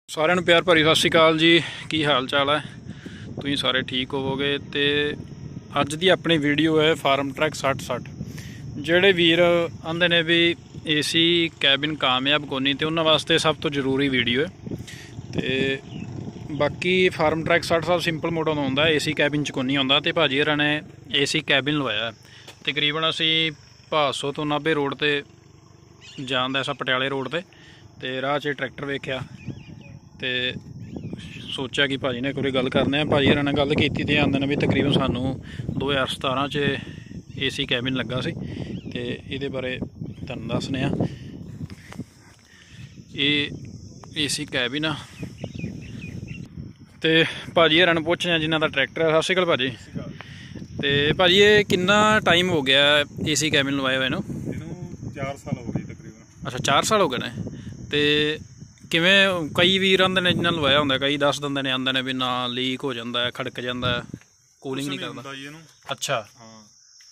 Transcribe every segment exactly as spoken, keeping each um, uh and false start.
ਸਾਰਿਆਂ ਨੂੰ ਪਿਆਰ ਭਰੀ ਸਤਿ ਸ਼੍ਰੀ ਅਕਾਲ ਜੀ। ਕੀ ਹਾਲ ਚਾਲ ਹੈ? ਤੁਸੀਂ ਸਾਰੇ ਠੀਕ ਹੋਵੋਗੇ। ਤੇ ਅੱਜ ਦੀ ਆਪਣੀ ਵੀਡੀਓ ਹੈ ਫਾਰਮ ਟਰੈਕ ਸੱਠ ਸੱਠ। ਜਿਹੜੇ ਵੀਰ ਆਂਦੇ ਨੇ ਵੀ ਏਸੀ ਕੈਬਿਨ ਕਾਮਯਾਬ ਕੋਨੀ ਤੇ ਉਹਨਾਂ ਵਾਸਤੇ ਸਭ ਤੋਂ ਜ਼ਰੂਰੀ ਵੀਡੀਓ ਹੈ। ਤੇ ਬਾਕੀ ਫਾਰਮ ਟਰੈਕ ਸੱਠ ਸੱਠ ਸਿੰਪਲ ਮੋਡਲ ਆਉਂਦਾ, ਏਸੀ ਕੈਬਿਨ ਚ ਕੋਨੀ ਆਉਂਦਾ। ਤੇ ਭਾਜੀ ਹੋਰਾਂ ਨੇ ਏਸੀ ਕੈਬਿਨ ਲਵਾਇਆ। ਤਕਰੀਬਨ ਅਸੀਂ ਭਾਸੋ ਤੋਂ ਨਾਭੇ ਰੋਡ ਤੇ ਜਾਂਦਾ ਐਸਾ ਪਟਿਆਲੇ रोड ਤੇ ਤੇ ਰਾਹ 'ਚ ट्रैक्टर वेख्या तो सोचा कि भाजी ने एक बार गल करने। भाजी होरां ने गल कीती ते आंदे ने भी तकरीबन सानू दो हज़ार सतारह च ए सी कैबिन लगा सी ते इहदे बारे तुहानूं दस्सने आ। ये ए सी कैबिन आ ते भाजी होरां नूं पुछदे आ जिन्हां दा ट्रैक्टर है। सत श्री अकाल भाजी। ते भाजी ये कितना टाइम हो गया ए सी कैबिन लवाए हुए नूं? चार साल हो गए तकरीबन। अच्छा चार साल हो गए ने। ते किवें कई वीर आंदे ने जिन्हां लवाया हुंदा, कई दस दिंदे ने आंदे ने भी ना लीक हो जाता है, खड़क जाता है, कूलिंग नहीं करता। अच्छा हाँ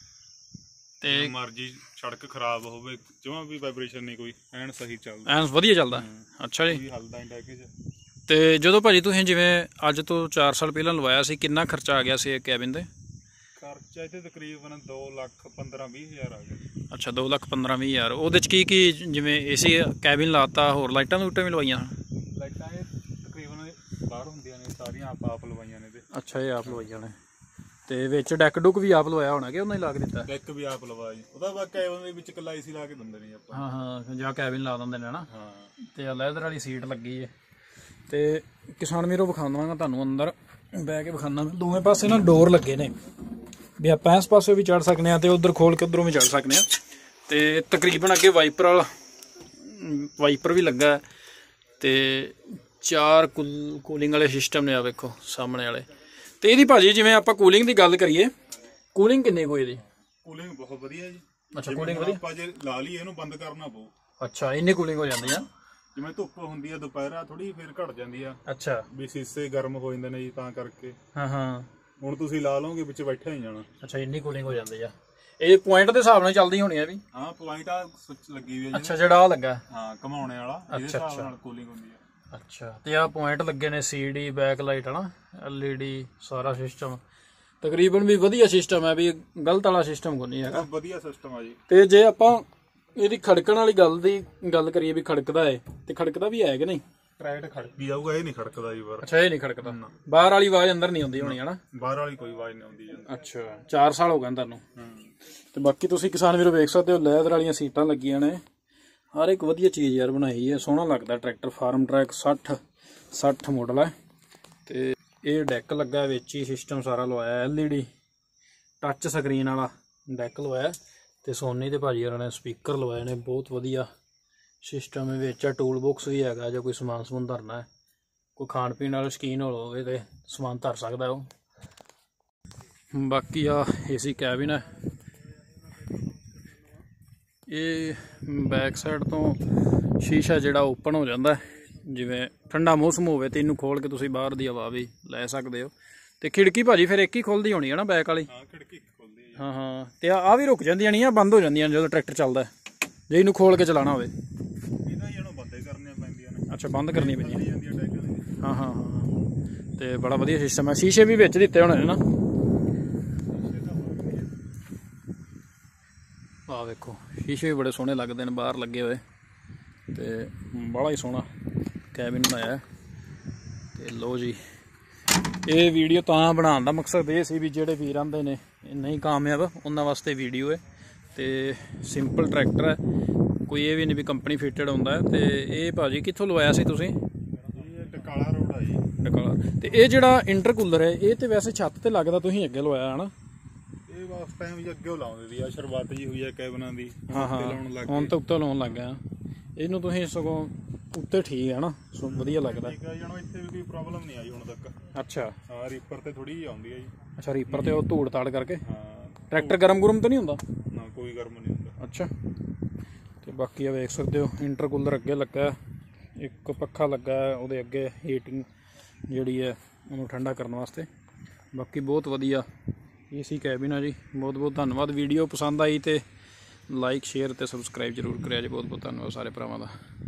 ते मर्जी सड़क खराब होवे जमां भी वाइब्रेशन नहीं कोई एन सही चलदा, एन वधिया चलदा। अच्छा जी। हलदा नहीं पैकेज। ते जदों भाजी तुसीं जिवें अज तो चार साल पहलां लवाया सी, किन्ना खर्चा आ गया सी कैबिन ते? खर्चा इत्थे तकरीबन दो लख पंद्रह बीस हज़ार आ गया। अच्छा दो लख पंद्रह भी हज़ार। ਉਹਦੇ 'ਚ ਕੀ ਕੀ ਜਿਵੇਂ ਏਸੀ ਕੈਬਿਨ ਲਾਤਾ, ਹੋਰ ਲਾਈਟਾਂ ਲੂਟਾਂ ਵੀ ਲਵਾਈਆਂ? ਲਾਈਟਾਂ ਇਹ ਤਕਰੀਬਨ ਬਾਹਰ ਹੁੰਦੀਆਂ ਨੇ ਸਾਰੀਆਂ ਆਪ ਆਪ ਲਵਾਈਆਂ ਨੇ ਤੇ। ਅੱਛਾ ਇਹ ਆਪ ਲਵਾਈਆਂ ਨੇ ਤੇ ਵਿੱਚ ਡੈਕ ਡੁੱਕ ਵੀ ਆਪ ਲਵਾਇਆ ਹੋਣਾ ਕਿ ਉਹਨਾਂ ਹੀ ਲਾ ਕੇ ਦਿੱਤਾ? ਡੈਕ ਵੀ ਆਪ ਲਵਾਇਆ ਜੀ। ਉਹਦਾ ਬਾਕੀ ਕੈਬਿਨ ਦੇ ਵਿੱਚ ਇਕੱਲਾ ਏਸੀ ਲਾ ਕੇ ਦਿੰਦੇ ਨੇ ਆਪਾਂ। ਹਾਂ ਹਾਂ ਜਾਂ ਕੈਬਿਨ ਲਾ ਦਿੰਦੇ ਨੇ ਨਾ। ਹਾਂ ਤੇ ਲੈਦਰ ਵਾਲੀ ਸੀਟ ਲੱਗੀ ਹੈ ਤੇ ਕਿਸਾਨ ਵੀਰੋ ਵਿਖਾਉਂਦਾ ਤੁਹਾਨੂੰ ਅੰਦਰ ਬਹਿ ਕੇ ਵਿਖਾਉਂਦਾ। ਦੋਵੇਂ ਪਾਸੇ ਨਾ ਡੋਰ ਲੱਗੇ ਨੇ भी आप इस पासे भी चढ़ सकते हैं तो उधर खोल के उधरों भी चढ़ सकते हैं। तो तकरीबन अगे वाइपर वाला वाइपर भी लगा है तो चार कूल कूलिंग वाले सिस्टम ने। आ वेखो सामने वाले। तो यदि भाजी जिवें आपां कूलिंग की गल करिए, कूलिंग किन्नी कोई दी? कूलिंग बहुत वधिया जी। अच्छा कूलिंग वधिया। ਆਪਾਂ ਜੇ ਲਾ ਲਈਏ ਇਹਨੂੰ ਬੰਦ ਕਰਨਾ ਪਊ। अच्छा इन्नी कूलिंग हो जाती है। ਜਿਵੇਂ ਧੁੱਪ ਹੁੰਦੀ ਆ ਦੁਪਹਿਰਾ ਥੋੜੀ ਫਿਰ ਘਟ ਜਾਂਦੀ ਆ। अच्छा ਵੀ ਸੀਸੇ ਗਰਮ ਹੋ ਜਾਂਦੇ ਨੇ ਜੀ ਤਾਂ ਕਰਕੇ। हाँ हाँ ਹੁਣ ਤੁਸੀਂ ਲਾ ਲਓਗੇ ਵਿੱਚ ਬੈਠਾ ਹੀ ਜਾਣਾ। ਅੱਛਾ ਇੰਨੀ ਕੂਲਿੰਗ ਹੋ ਜਾਂਦੀ ਆ। ਇਹ ਪੁਆਇੰਟ ਦੇ ਹਿਸਾਬ ਨਾਲ ਚੱਲਦੀ ਹੋਣੀ ਆ ਵੀ? ਹਾਂ ਪੁਆਇੰਟ ਆ ਸੁੱਚ ਲੱਗੀ ਹੋਈ ਹੈ। ਅੱਛਾ ਜਿਹੜਾ ਆ ਲੱਗਾ ਹਾਂ ਘਮਾਉਣੇ ਵਾਲਾ, ਇਹਦੇ ਹਿਸਾਬ ਨਾਲ ਕੂਲਿੰਗ ਹੁੰਦੀ ਆ। ਅੱਛਾ ਤੇ ਆ ਪੁਆਇੰਟ ਲੱਗੇ ਨੇ ਸੀ ਡੀ ਬੈਕ ਲਾਈਟ ਹਨਾ, ਐਲ ਈ ਡੀ ਸਾਰਾ ਸਿਸਟਮ ਤਕਰੀਬਨ ਵੀ ਵਧੀਆ ਸਿਸਟਮ ਹੈ, ਵੀ ਗਲਤ ਵਾਲਾ ਸਿਸਟਮ ਕੋਈ ਨਹੀਂ ਹੈਗਾ। ਵਧੀਆ ਸਿਸਟਮ ਆ ਜੀ। ਤੇ ਜੇ ਆਪਾਂ ਇਹਦੀ ਖੜਕਣ ਵਾਲੀ ਗੱਲ ਦੀ ਗੱਲ ਕਰੀਏ ਵੀ ਖੜਕਦਾ ਹੈ ਤੇ ਖੜਕਦਾ ਵੀ ਹੈ ਕਿ ਨਹੀਂ? ਟਰੈਕਟ ਖੜਕੀ ਜਾਊਗਾ, ਇਹ ਨਹੀਂ ਖੜਕਦਾ ਜੀ ਬਾਹਰ। ਅੱਛਾ ਇਹ ਨਹੀਂ ਖੜਕਦਾ। ਬਾਹਰ ਵਾਲੀ ਆਵਾਜ਼ ਅੰਦਰ ਨਹੀਂ ਆਉਂਦੀ ਹੋਣੀ ਹਨਾ? ਬਾਹਰ ਵਾਲੀ ਕੋਈ ਆਵਾਜ਼ ਨਹੀਂ ਆਉਂਦੀ। ਅੱਛਾ ਚਾਰ ਸਾਲ ਹੋ ਗਏ ਤੁਹਾਨੂੰ। ਤੇ ਬਾਕੀ ਤੁਸੀਂ ਕਿਸਾਨ ਵੀਰੋ ਵੇਖ ਸਕਦੇ ਹੋ ਲੈਦਰ ਵਾਲੀਆਂ ਸੀਟਾਂ ਲੱਗੀਆਂ ਨੇ। ਹਰ ਇੱਕ ਵਧੀਆ ਚੀਜ਼ ਯਾਰ ਬਣਾਈ ਹੈ, ਸੋਹਣਾ ਲੱਗਦਾ ਟਰੈਕਟਰ। ਫਾਰਮ ਟਰੈਕ ਸੱਠ ਸੱਠ ਮਾਡਲ ਹੈ ਤੇ ਇਹ ਡੈਕ ਲੱਗਾ ਵਿੱਚ ਹੀ, ਸਿਸਟਮ ਸਾਰਾ ਲਵਾਇਆ। L E D touch screen ਵਾਲਾ ਡੈਕ ਲਵਾਇਆ ਤੇ ਸੋਨੀ ਦੇ ਭਾਜੀ ਹੋਰਾਂ ਨੇ ਸਪੀਕਰ ਲਵਾਏ ਨੇ। ਬਹੁਤ ਵਧੀਆ सिस्टम है। टूल बॉक्स भी है, जो कोई समान समून धरना है, कोई खाण पीण वाला शौकीन होवे तो समान धर सकता है। बाकी आ ए सी कैबिन है। ये बैक साइड तो शीशा जिहड़ा ओपन हो जाता है, जिवें ठंडा मौसम होवे तो इनू खोल के तुसीं बाहर दी हवा भी लै सकते हो। तो खिड़की भाजी फिर एक ही खुलदी होनी है ना बैक वाली? हाँ हाँ तो आ भी रुक जांदियां नहीं, बंद हो जांदियां जो ट्रैक्टर चलदा है जे इनू खोल के चलाना होवे। अच्छा बंद करनी पैंदी। हाँ हाँ हाँ तो बड़ा वधिया सिस्टम है। शीशे भी विच दिते होने ना? आ देखो शीशे भी बड़े सोहने लगते हैं बाहर लगे हुए। तो बड़ा ही सोहना कैबिन बनाया है। तो लो जी ये वीडियो तां बनाने का मकसद ये सी भी जेहड़े वीर आंदे ने नहीं कामयाब उन्हां वास्ते वीडियो है। तो सिंपल ट्रैक्टर है, कोई ये भी नहीं भी कंपनी फिटेड होंदा है। तो ये भाजी कित्थों लवाया सी तुसीं? डकाला रोड है जी। डकाला। तो ये जिहड़ा इंटरकूलर है ये तो वैसे छत ते लगदा तुसीं अगे लवाया है ना? ये उस टाइम जी अगे लाउंदे दी आ, शुरुआत जी हुई है कैबिनां दी। हाँ हाँ हुण तो उत्ते लाउण लग गया। इहनूं तुसीं सगों उत्ते ठीक है ना, सो वधिया लगदा। ठीक है जानो, इत्थे भी कोई प्रॉब्लम नहीं आई हुण तक। अच्छा हां रीपर ते थोड़ी आउंदी है जी। अच्छा रीपर ते ओह धूड़ ताड़ करके? हां ट्रैक्टर गरम गुरम तो नहीं होंदा? ना कोई गर्म नहीं होंदा। अच्छा तो बाकी आ वेख सकते हो इंटरकूलर अगे लगा, एक पक्खा लगा है उहदे अगे हीटिंग जिहड़ी है उन्होंने ठंडा करने वास्ते। बाकी बहुत वधिया ए सी कैबिन है जी। बहुत बहुत धन्यवाद। वीडियो पसंद आई तो लाइक शेयर तो सबसक्राइब जरूर करिया जी। बहुत बहुत धन्यवाद सारे भरावां दा।